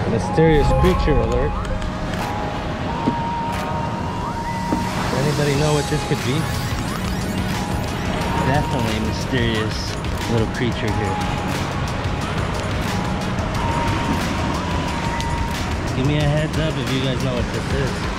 Mysterious creature alert. Anybody know what this could be? Definitely a mysterious little creature here. Give me a heads up if you guys know what this is.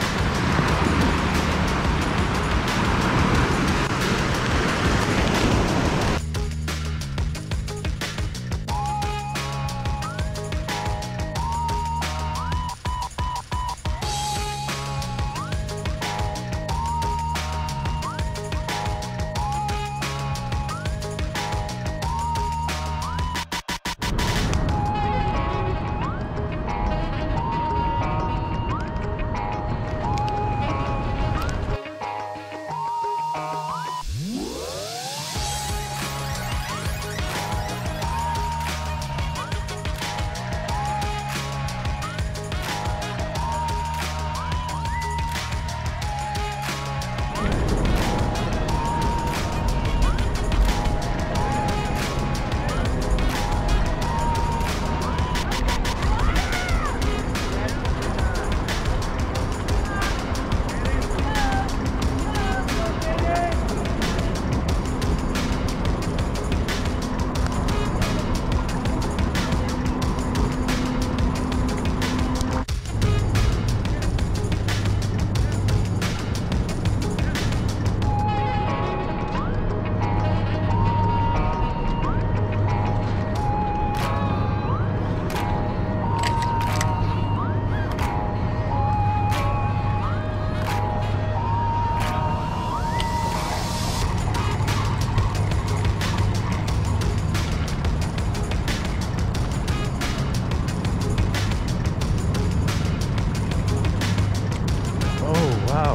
Wow.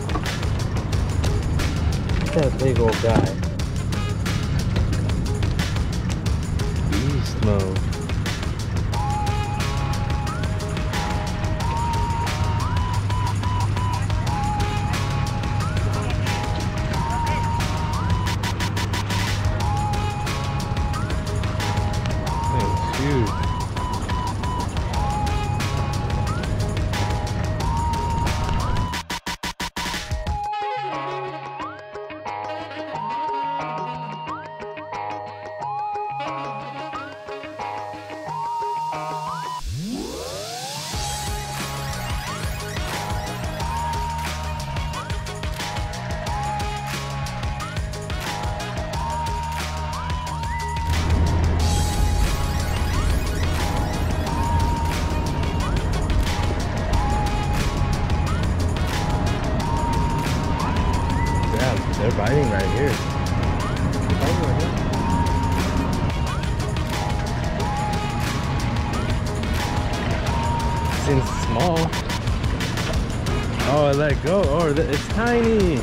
Look at that big old guy. Beast mode. Thing's huge. They're biting right here. Biting right here. Seems small. Oh, I let go. Oh, it's tiny.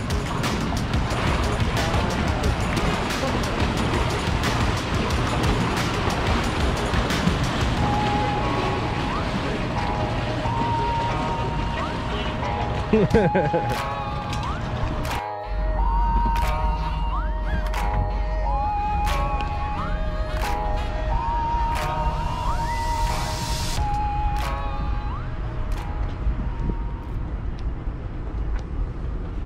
Ha ha ha.